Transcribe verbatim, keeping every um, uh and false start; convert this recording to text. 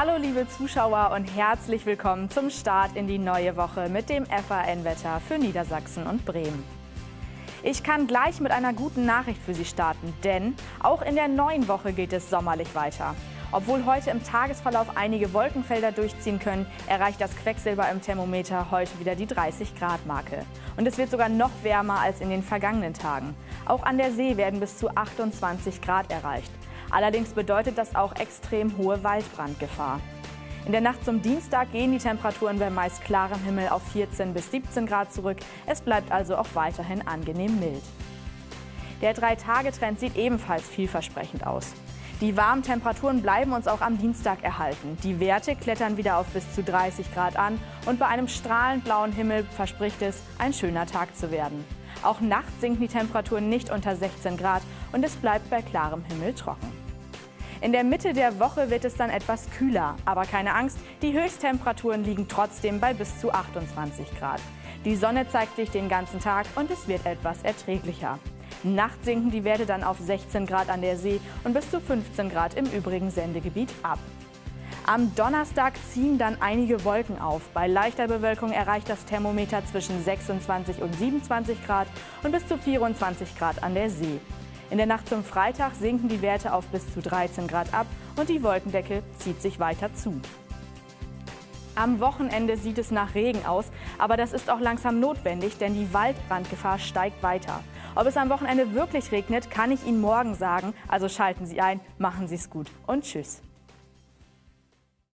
Hallo liebe Zuschauer und herzlich willkommen zum Start in die neue Woche mit dem F A N-Wetter für Niedersachsen und Bremen. Ich kann gleich mit einer guten Nachricht für Sie starten, denn auch in der neuen Woche geht es sommerlich weiter. Obwohl heute im Tagesverlauf einige Wolkenfelder durchziehen können, erreicht das Quecksilber im Thermometer heute wieder die dreißig Grad Marke. Und es wird sogar noch wärmer als in den vergangenen Tagen. Auch an der See werden bis zu achtundzwanzig Grad erreicht. Allerdings bedeutet das auch extrem hohe Waldbrandgefahr. In der Nacht zum Dienstag gehen die Temperaturen bei meist klarem Himmel auf vierzehn bis siebzehn Grad zurück. Es bleibt also auch weiterhin angenehm mild. Der Drei-Tage-Trend sieht ebenfalls vielversprechend aus. Die warmen Temperaturen bleiben uns auch am Dienstag erhalten. Die Werte klettern wieder auf bis zu dreißig Grad an und bei einem strahlend blauen Himmel verspricht es, ein schöner Tag zu werden. Auch nachts sinken die Temperaturen nicht unter sechzehn Grad und es bleibt bei klarem Himmel trocken. In der Mitte der Woche wird es dann etwas kühler, aber keine Angst, die Höchsttemperaturen liegen trotzdem bei bis zu achtundzwanzig Grad. Die Sonne zeigt sich den ganzen Tag und es wird etwas erträglicher. Nachts sinken die Werte dann auf sechzehn Grad an der See und bis zu fünfzehn Grad im übrigen Sendegebiet ab. Am Donnerstag ziehen dann einige Wolken auf. Bei leichter Bewölkung erreicht das Thermometer zwischen sechsundzwanzig und siebenundzwanzig Grad und bis zu vierundzwanzig Grad an der See. In der Nacht zum Freitag sinken die Werte auf bis zu dreizehn Grad ab und die Wolkendecke zieht sich weiter zu. Am Wochenende sieht es nach Regen aus, aber das ist auch langsam notwendig, denn die Waldbrandgefahr steigt weiter. Ob es am Wochenende wirklich regnet, kann ich Ihnen morgen sagen, also schalten Sie ein, machen Sie es gut und tschüss.